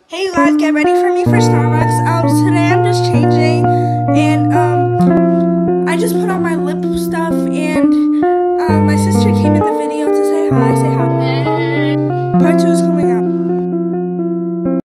Hey you guys, get ready for me for Starbucks. Today I'm just changing, and I just put on my lip stuff, and my sister came in the video to say hi. Say hi. Part 2 is coming out.